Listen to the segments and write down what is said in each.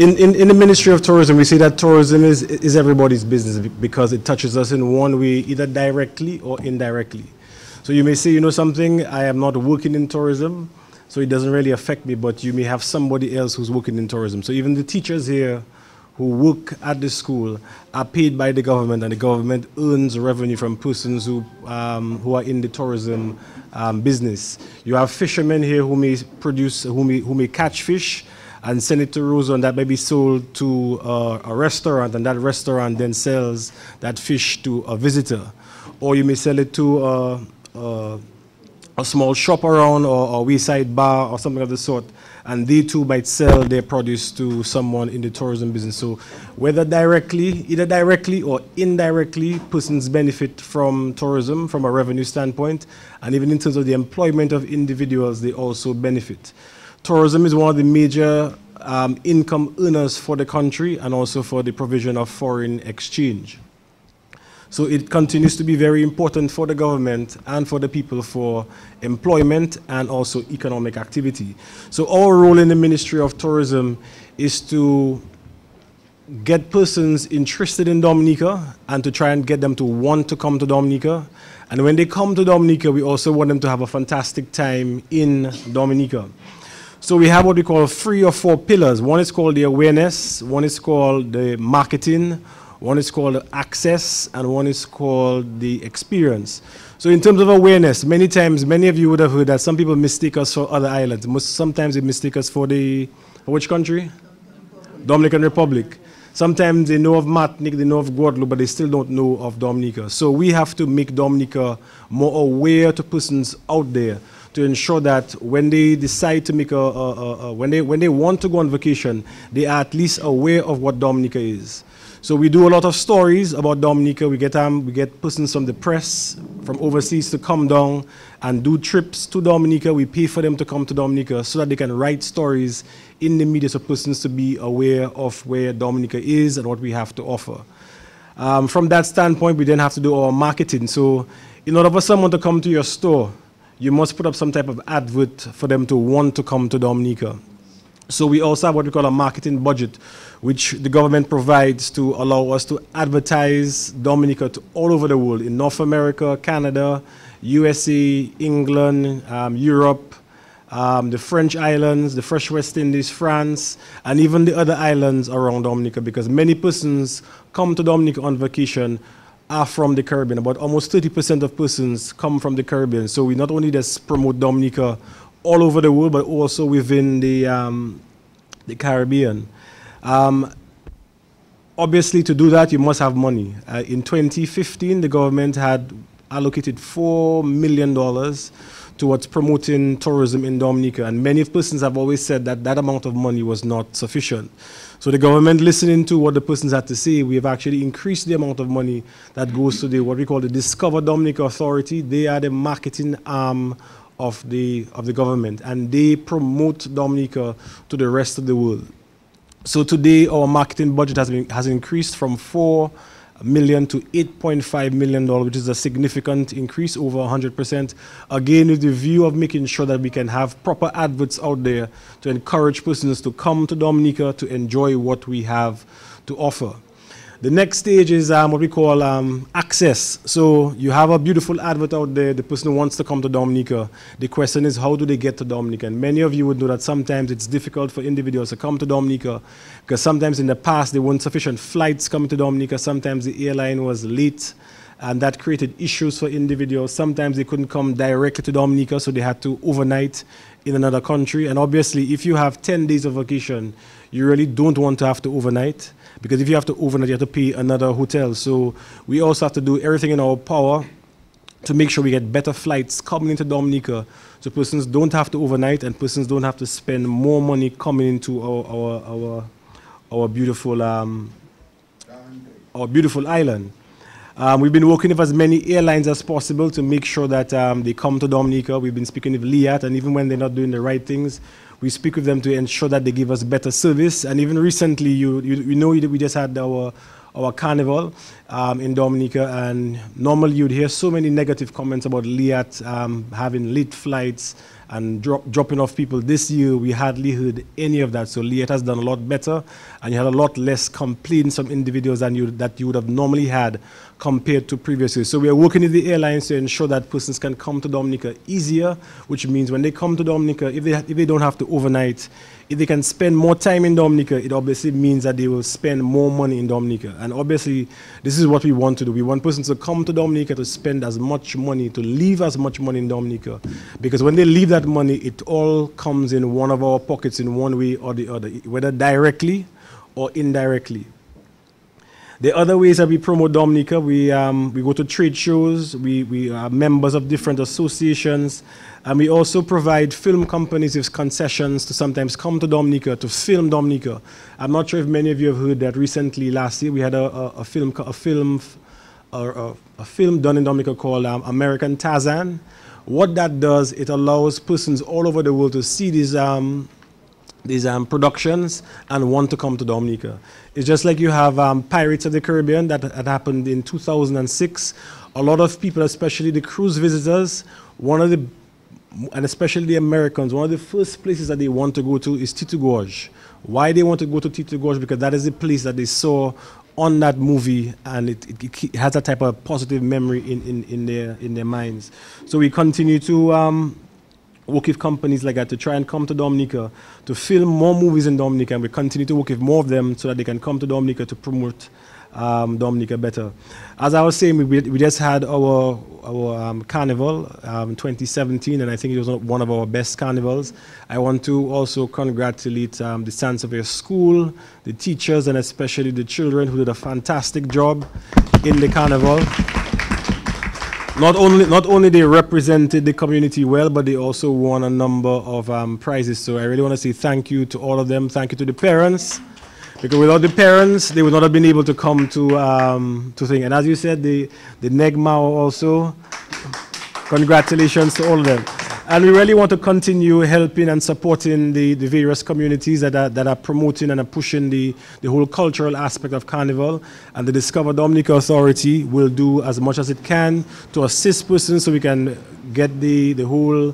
In the Ministry of Tourism, we say that tourism is everybody's business because it touches us in one way, either directly or indirectly. So you may say, you know something, I am not working in tourism, so it doesn't really affect me, but you may have somebody else who's working in tourism. So even the teachers here who work at the school are paid by the government, and the government earns revenue from persons who are in the tourism business. You have fishermen here who may produce, who may catch fish and send it to Rosa, and that may be sold to a restaurant, and that restaurant then sells that fish to a visitor. Or you may sell it to a small shop around, or a wayside bar or something of the sort, and they too might sell their produce to someone in the tourism business. So whether directly, either directly or indirectly, persons benefit from tourism from a revenue standpoint, and even in terms of the employment of individuals, they also benefit. Tourism is one of the major income earners for the country, and also for the provision of foreign exchange. So it continues to be very important for the government and for the people for employment and also economic activity. So our role in the Ministry of Tourism is to get persons interested in Dominica and to try and get them to want to come to Dominica. And when they come to Dominica, we also want them to have a fantastic time in Dominica. So we have what we call 3 or 4 pillars. One is called the awareness, one is called the marketing, one is called access, and one is called the experience. So in terms of awareness, many times, many of you would have heard that some people mistake us for other islands. Sometimes they mistake us for for which country? Dominican Republic. Sometimes they know of Martinique, they know of Guadeloupe, but they still don't know of Dominica. So we have to make Dominica more aware to persons out there, to ensure that when they decide to make when they want to go on vacation, they are at least aware of what Dominica is. So we do a lot of stories about Dominica. We get persons from the press, from overseas, to come down and do trips to Dominica. We pay for them to come to Dominica so that they can write stories in the media, so persons to be aware of where Dominica is and what we have to offer. From that standpoint, we then have to do our marketing. So in order for someone to come to your store, you must put up some type of advert for them to want to come to Dominica. So we also have what we call a marketing budget, which the government provides to allow us to advertise Dominica to all over the world, in North America, Canada, USA, England, Europe, the French islands, the French West Indies, France, and even the other islands around Dominica, because many persons come to Dominica on vacation are from the Caribbean. About almost 30% of persons come from the Caribbean. So we not only just promote Dominica all over the world, but also within the Caribbean. Obviously, to do that, you must have money. In 2015, the government had allocated $4 million towards promoting tourism in Dominica, and many persons have always said that that amount of money was not sufficient. So the government, listening to what the persons had to say, we have actually increased the amount of money that goes to what we call the Discover Dominica Authority. They are the marketing arm of the government, and they promote Dominica to the rest of the world. So today our marketing budget has increased from $4 million to $8.5 million, which is a significant increase, over 100%. Again, with the view of making sure that we can have proper adverts out there to encourage persons to come to Dominica to enjoy what we have to offer. The next stage is what we call access. So you have a beautiful advert out there, the person who wants to come to Dominica. The question is, how do they get to Dominica? And many of you would know that sometimes it's difficult for individuals to come to Dominica, because sometimes in the past there weren't sufficient flights coming to Dominica. Sometimes the airline was late, and that created issues for individuals. Sometimes they couldn't come directly to Dominica, so they had to overnight in another country. And obviously, if you have 10 days of vacation, you really don't want to have to overnight, because if you have to overnight, you have to pay another hotel. So we also have to do everything in our power to make sure we get better flights coming into Dominica, so persons don't have to overnight and persons don't have to spend more money coming into our beautiful island. We've been working with as many airlines as possible to make sure that they come to Dominica. We've been speaking with Liat, and even when they're not doing the right things, we speak with them to ensure that they give us better service. And even recently, you know that we just had our carnival in Dominica, and normally you'd hear so many negative comments about Liat having late flights and dropping off people. This year, we hardly heard any of that. So Liet has done a lot better, and you had a lot less complaints from individuals than that you would have normally had compared to previous years. So we are working with the airlines to ensure that persons can come to Dominica easier, which means when they come to Dominica, if they don't have to overnight, if they can spend more time in Dominica, it obviously means that they will spend more money in Dominica. And obviously, this is what we want to do. We want persons to come to Dominica to spend as much money, to leave as much money in Dominica. Because when they leave that money, it all comes in one of our pockets in one way or the other, whether directly or indirectly. The other ways that we promote Dominica, we go to trade shows, we are members of different associations, and we also provide film companies with concessions to sometimes come to Dominica to film Dominica. I'm not sure if many of you have heard that recently, last year, we had a film done in Dominica called American Tarzan. What that does, it allows persons all over the world to see these productions and want to come to Dominica. It's just like you have Pirates of the Caribbean that had happened in 2006. A lot of people, especially the cruise visitors, and especially the Americans, one of the first places that they want to go to is Tito Gorge. Why they want to go to Tito Gorge? Because that is the place that they saw on that movie, and it has a type of positive memory in their minds. So we continue to work with companies like that to try and come to Dominica to film more movies in Dominica, and we continue to work with more of them so that they can come to Dominica to promote Dominica better. As I was saying, we just had our carnival in 2017, and I think it was one of our best carnivals. I want to also congratulate the San Sauveur School, the teachers, and especially the children who did a fantastic job in the carnival. Not only they represented the community well, but they also won a number of prizes. So I really want to say thank you to all of them. Thank you to the parents, because without the parents, they would not have been able to come to thing. And as you said, the NEGMAO also, congratulations to all of them. And we really want to continue helping and supporting the various communities that are promoting and are pushing the whole cultural aspect of Carnival. And the Discover Dominica Authority will do as much as it can to assist persons so we can get the whole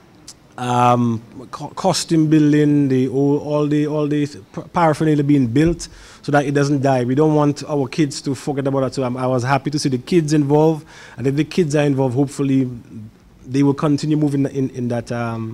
costume building, all the paraphernalia being built so that it doesn't die. We don't want our kids to forget about that. So I was happy to see the kids involved. And if the kids are involved, hopefully they will continue moving in that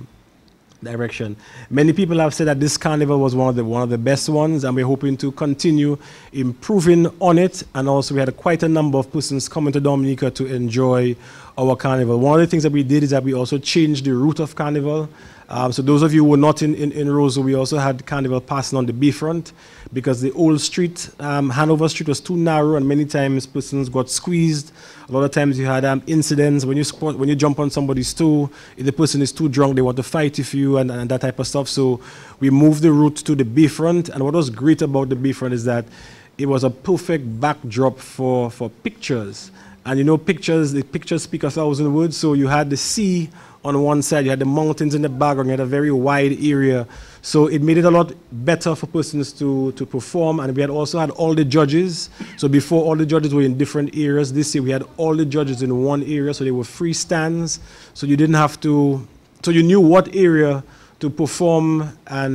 direction. Many people have said that this carnival was one of the best ones, and we're hoping to continue improving on it. And also we had quite a number of persons coming to Dominica to enjoy our carnival. One of the things that we did is that we also changed the route of carnival. So those of you who were not in Roseau, we also had carnival passing on the bayfront, because the old street, Hanover Street, was too narrow, and many times persons got squeezed. A lot of times you had incidents when you jump on somebody's toe. If the person is too drunk, they want to fight with you and that type of stuff. So we moved the route to the bayfront, and what was great about the bayfront is that it was a perfect backdrop for pictures. And you know, the pictures speak 1,000 words. So you had the sea on one side, you had the mountains in the background, you had a very wide area. So it made it a lot better for persons to perform. And we had also had all the judges. So before, all the judges were in different areas. This year we had all the judges in one area, so they were free stands. So you didn't have to, so you knew what area to perform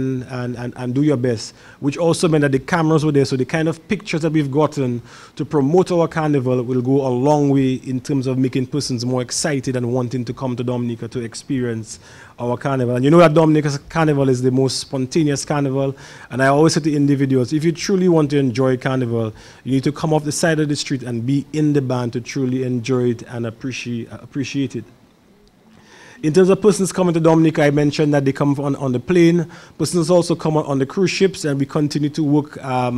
and do your best, which also meant that the cameras were there. So the kind of pictures that we've gotten to promote our carnival will go a long way in terms of making persons more excited and wanting to come to Dominica to experience our carnival. And you know that Dominica's carnival is the most spontaneous carnival. And I always say to individuals, if you truly want to enjoy carnival, you need to come off the side of the street and be in the band to truly enjoy it and appreciate it. In terms of persons coming to Dominica, I mentioned that they come on the plane. Persons also come on the cruise ships, and we continue to work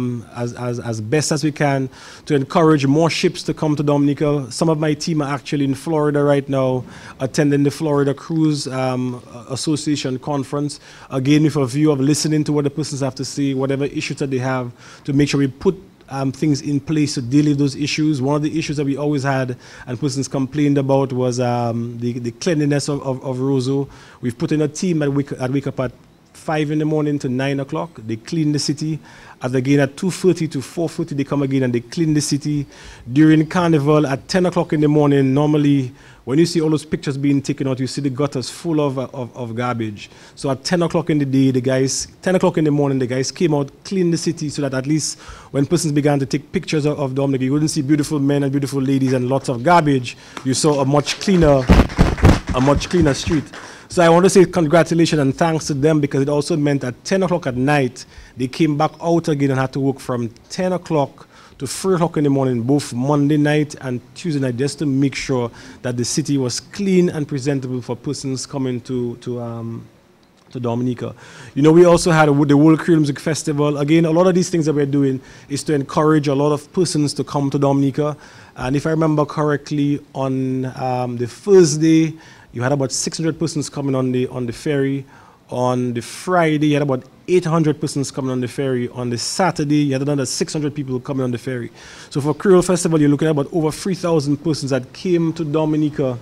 as best as we can to encourage more ships to come to Dominica. Some of my team are actually in Florida right now, attending the Florida Cruise Association conference, again with a view of listening to what the persons have to say, whatever issues that they have, to make sure we put things in place to deal with those issues. One of the issues that we always had and persons complained about was the cleanliness of Roseau. We've put in a team that wake up at 5 in the morning to 9 o'clock. They clean the city. Again at 2:30 to 4:30 they come again and they clean the city. During Carnival at 10 o'clock in the morning, normally When you see all those pictures being taken out, you see the gutters full of garbage. So at 10 o'clock in the day, 10 o'clock in the morning, the guys came out, cleaned the city so that at least when persons began to take pictures of Dominica, you wouldn't see beautiful men and beautiful ladies and lots of garbage. You saw a much cleaner street. So I want to say congratulations and thanks to them, because it also meant at 10 o'clock at night, they came back out again and had to work from 10 o'clock to 3 o'clock in the morning, both Monday night and Tuesday night, just to make sure that the city was clean and presentable for persons coming to Dominica. You know, we also had the World Creole Music Festival. Again, a lot of these things that we're doing is to encourage a lot of persons to come to Dominica. And if I remember correctly, on the first day, you had about 600 persons coming on the ferry. On the Friday, you had about 800 persons coming on the ferry. On the Saturday, you had another 600 people coming on the ferry. So for Creole Festival, you're looking at about over 3,000 persons that came to Dominica.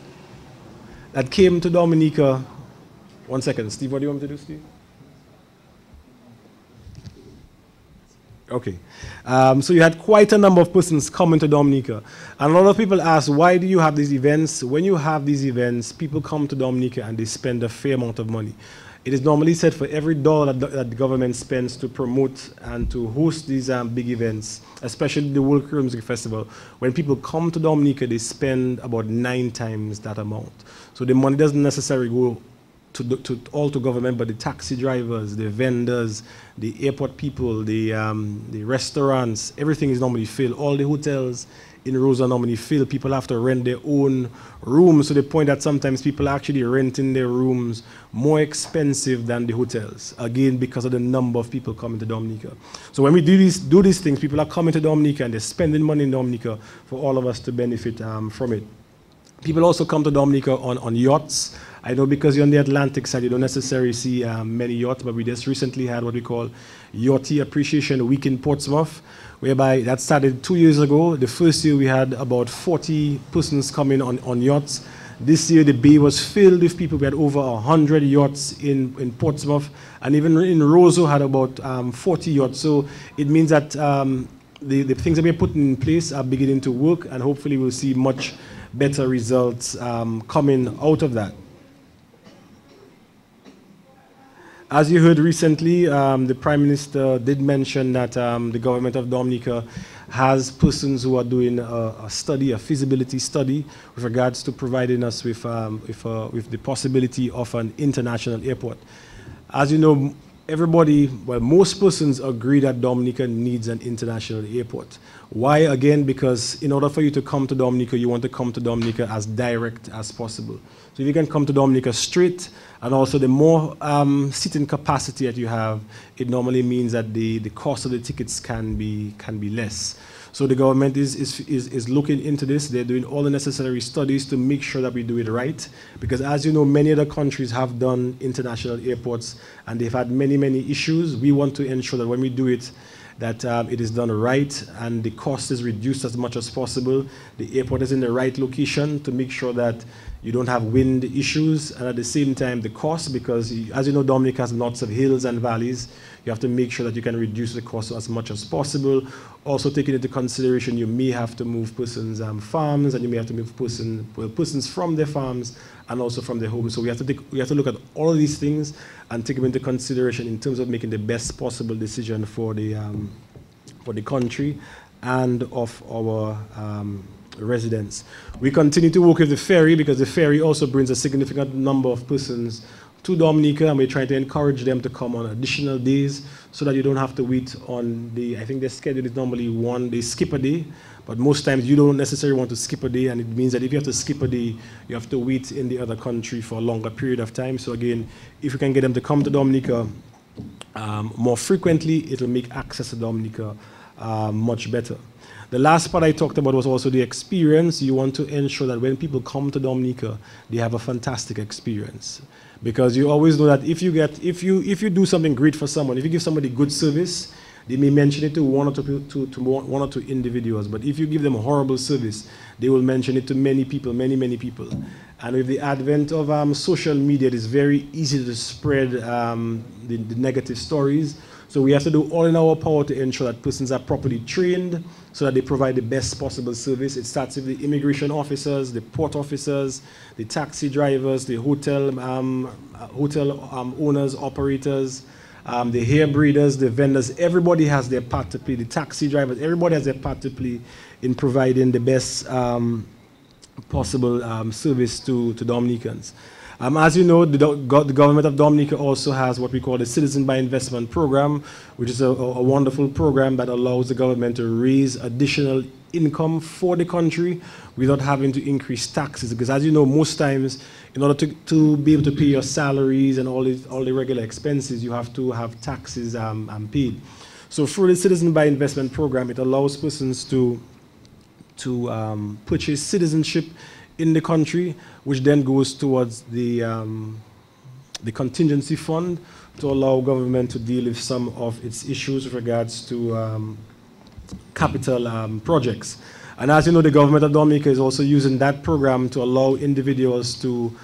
One second, Steve, what do you want me to do, Steve? Okay. So you had quite a number of persons coming to Dominica. And a lot of people ask, why do you have these events? When you have these events, people come to Dominica and they spend a fair amount of money. It is normally said for every dollar that the government spends to promote and to host these big events, especially the World Creole Music Festival, when people come to Dominica, they spend about 9 times that amount. So the money doesn't necessarily go all to government, but the taxi drivers, the vendors, the airport people, the restaurants, everything is normally filled. All the hotels in Rosa normally filled. People have to rent their own rooms, to the point that sometimes people are actually renting their rooms more expensive than the hotels, again, because of the number of people coming to Dominica. So when we do these things, people are coming to Dominica and they're spending money in Dominica for all of us to benefit from it. People also come to Dominica on yachts. I know because you're on the Atlantic side, you don't necessarily see many yachts, but we just recently had what we call Yachty Appreciation Week in Portsmouth, whereby that started 2 years ago. The first year we had about 40 persons coming on yachts. This year the bay was filled with people. We had over 100 yachts in Portsmouth, and even in Roseau had about 40 yachts. So it means that the things that we're putting in place are beginning to work, and hopefully we'll see much better results coming out of that. As you heard recently, the Prime Minister did mention that the Government of Dominica has persons who are doing a study, a feasibility study, with regards to providing us with the possibility of an international airport. As you know, most persons agree that Dominica needs an international airport. Why? Again, because in order for you to come to Dominica, you want to come to Dominica as direct as possible. So if you can come to Dominica straight, and also the more seating capacity that you have, it normally means that the cost of the tickets can be less. So the government is looking into this. They're doing all the necessary studies to make sure that we do it right. Because as you know, many other countries have done international airports and they've had many, many issues. We want to ensure that when we do it, that it is done right and the cost is reduced as much as possible. The airport is in the right location to make sure that you don't have wind issues, and at the same time the cost, because as you know, Dominica has lots of hills and valleys. You have to make sure that you can reduce the cost as much as possible. Also taking into consideration, you may have to move persons' farms, and you may have to move persons from their farms and also from their homes. So we have to look at all of these things and take them into consideration in terms of making the best possible decision for the country and of our residents. We continue to work with the ferry, because the ferry also brings a significant number of persons to Dominica, and we're trying to encourage them to come on additional days so that you don't have to wait on I think their schedule is normally they skip a day, but most times you don't necessarily want to skip a day, and it means that if you have to skip a day, you have to wait in the other country for a longer period of time. So again, if you can get them to come to Dominica more frequently, it will make access to Dominica much better. The last part I talked about was also the experience. You want to ensure that when people come to Dominica, they have a fantastic experience. Because you always know that if you do something great for someone, if you give somebody good service, they may mention it to one or two individuals. But if you give them a horrible service, they will mention it to many people, many people. And with the advent of social media, it is very easy to spread the negative stories. So we have to do all in our power to ensure that persons are properly trained so that they provide the best possible service. It starts with the immigration officers, the port officers, the taxi drivers, the hotel owners, operators, the hair breeders, the vendors. Everybody has their part to play. The taxi drivers, everybody has their part to play in providing the best possible service to Dominicans. As you know, the Government of Dominica also has what we call the Citizen by Investment Program, which is a wonderful program that allows the government to raise additional income for the country without having to increase taxes. Because as you know, most times, in order to be able to pay your salaries and all the regular expenses, you have to have taxes paid. So through the Citizen by Investment Program, it allows persons to purchase citizenship in the country, which then goes towards the contingency fund to allow government to deal with some of its issues with regards to capital projects. And as you know, the Government of Dominica is also using that program to allow individuals to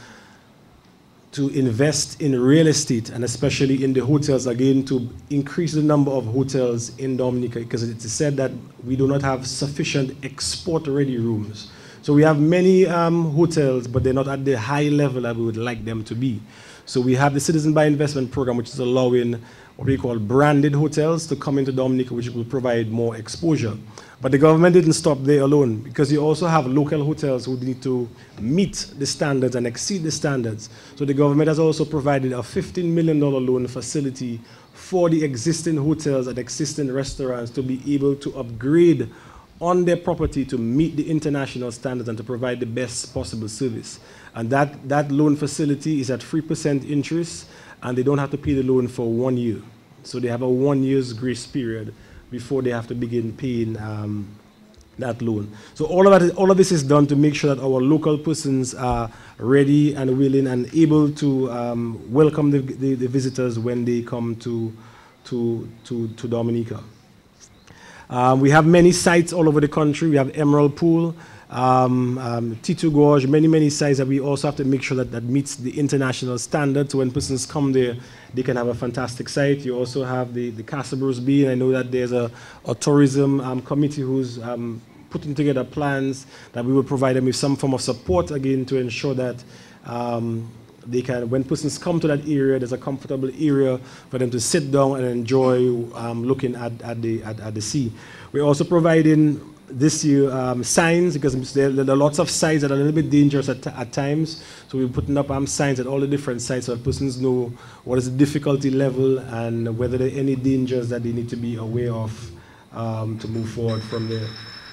invest in real estate, and especially in the hotels, again, to increase the number of hotels in Dominica, because it is said that we do not have sufficient export-ready rooms. So we have many hotels, but they're not at the high level that we would like them to be. So we have the Citizen by Investment Program, which is allowing what we call branded hotels to come into Dominica, which will provide more exposure. But the government didn't stop there alone, because you also have local hotels who need to meet the standards and exceed the standards. So the government has also provided a $15 million loan facility for the existing hotels and existing restaurants to be able to upgrade on their property to meet the international standards and to provide the best possible service. And that loan facility is at 3% interest, and they don't have to pay the loan for 1 year. So they have a 1 year's grace period before they have to begin paying that loan. So all of this is done to make sure that our local persons are ready and willing and able to welcome the visitors when they come to Dominica. We have many sites all over the country. We have Emerald Pool, T2 Gorge, many sites that we also have to make sure that meets the international standards. So when persons come there, they can have a fantastic site. You also have the Castle Bay, and I know that there's a tourism committee who's putting together plans that we will provide them with some form of support, again, to ensure that they can, when persons come to that area, there's a comfortable area for them to sit down and enjoy looking at the sea. We're also providing this year signs, because there are lots of sites that are a little bit dangerous at times. So we're putting up signs at all the different sites so that persons know what is the difficulty level and whether there are any dangers that they need to be aware of to move forward from there.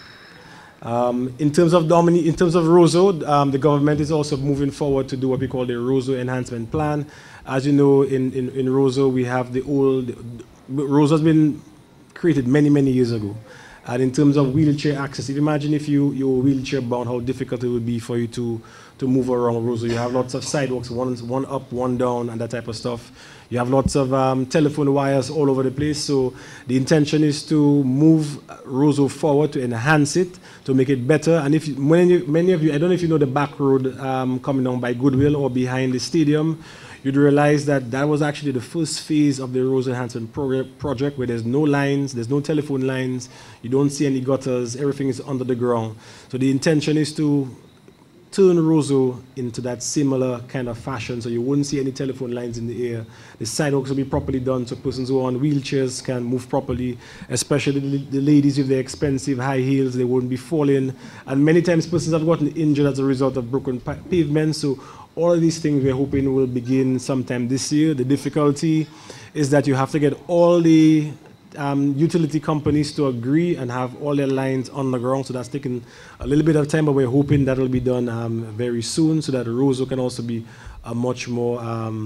In terms of Roseau, the government is also moving forward to do what we call the Roseau Enhancement Plan. As you know, in Roseau, we have Roseau has been created many years ago. And in terms of wheelchair access, if you imagine if you're wheelchair bound, how difficult it would be for you to move around Roseau. You have lots of sidewalks, one up, one down, and that type of stuff. You have lots of telephone wires all over the place. So the intention is to move Roseau forward, to enhance it, to make it better. And many of you, I don't know if you know the back road coming down by Goodwill or behind the stadium, you'd realize that was actually the first phase of the Roseau Enhancement project, where there's no lines, there's no telephone lines, you don't see any gutters, everything is under the ground. So the intention is to turn Roseau into that similar kind of fashion, so you wouldn't see any telephone lines in the air. The sidewalks will be properly done so persons who are on wheelchairs can move properly, especially the ladies with their expensive high heels, they wouldn't be falling. And many times persons have gotten injured as a result of broken pavements. So all of these things we're hoping will begin sometime this year. The difficulty is that you have to get all the utility companies to agree and have all their lines on the ground, so that's taking a little bit of time, but we're hoping that will be done very soon, so that Roseau can also be a much more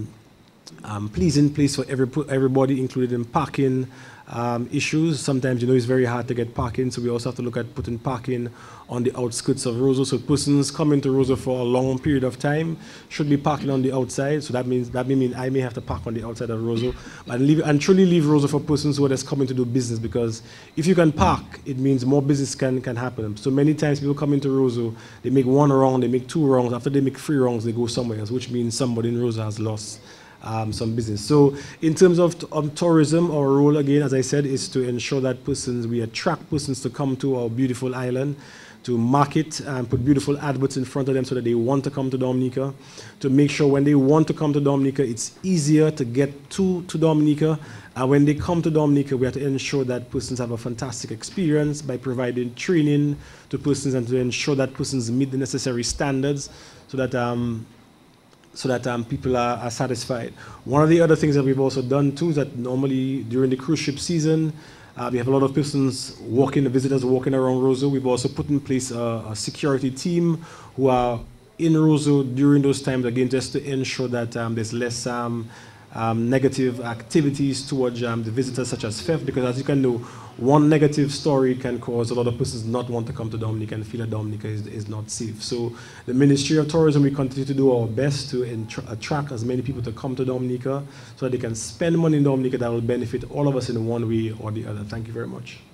pleasing place for everybody, including parking issues. Sometimes, it's very hard to get parking, so we also have to look at putting parking on the outskirts of Roseau. So persons coming to Roseau for a long period of time should be parking on the outside. So that means I may have to park on the outside of Roseau and truly leave Roseau for persons who are just coming to do business, because if you can park, it means more business can happen. So many times people come into Roseau, they make one wrong, they make two wrongs. After they make three wrongs, they go somewhere else, which means somebody in Roseau has lost some business. So in terms of tourism, our role again, as I said, is to ensure that we attract persons to come to our beautiful island, to market and put beautiful adverts in front of them so that they want to come to Dominica, to make sure when they want to come to Dominica, it's easier to get to Dominica. And when they come to Dominica, we have to ensure that persons have a fantastic experience by providing training to persons and to ensure that persons meet the necessary standards so that people are satisfied. One of the other things that we've also done too is that normally during the cruise ship season, we have a lot of persons visitors walking around Roseau. We've also put in place a security team who are in Roseau during those times, again, just to ensure that there's less negative activities towards the visitors, such as theft, because as you can know, one negative story can cause a lot of persons not want to come to Dominica and feel that Dominica is not safe. So the Ministry of Tourism, we continue to do our best to attract as many people to come to Dominica so that they can spend money in Dominica that will benefit all of us in one way or the other. Thank you very much.